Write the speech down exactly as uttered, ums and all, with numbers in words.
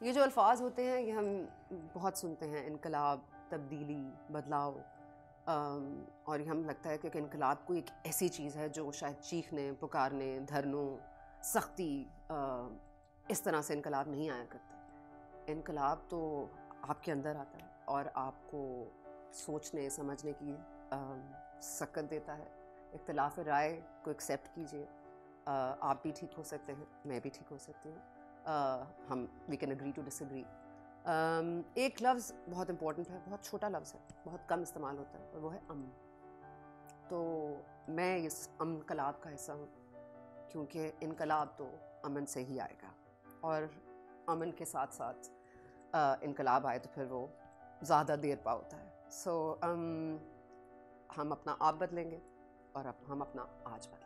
یہ جو الفاظ ہوتے ہیں یہ ہم بہت سنتے ہیں، انقلاب، تبدیلی، بدلاؤ، اور یہ ہم لگتا ہے کہ انقلاب کوئی ایک ایسی چیز ہے جو شاید چیخنے، پکارنے، دھرنوں، سختی، اس طرح سے انقلاب نہیں آیا کرتا۔ انقلاب تو آپ کے اندر آتا ہے اور آپ کو سوچنے سمجھنے کی سکت دیتا ہے۔ اختلاف رائے کو ایکسیپٹ کیجیے، آپ بھی ٹھیک ہو سکتے ہیں، میں بھی ٹھیک ہو سکتی ہوں، ہم we can agree to disagree. ایک لفظ بہت امپورٹنٹ ہے، بہت چھوٹا لفظ ہے، بہت کم استعمال ہوتا ہے، اور وہ ہے امن۔ تو میں اس انقلاب کا حصہ ہوں، کیونکہ انقلاب تو امن سے ہی آئے گا، اور امن کے ساتھ ساتھ انقلاب آئے تو پھر وہ زیادہ دیر پا ہوتا ہے۔ سو ہم اپنا آپ بدلیں گے اور اب ہم اپنا آج بدلیں گے۔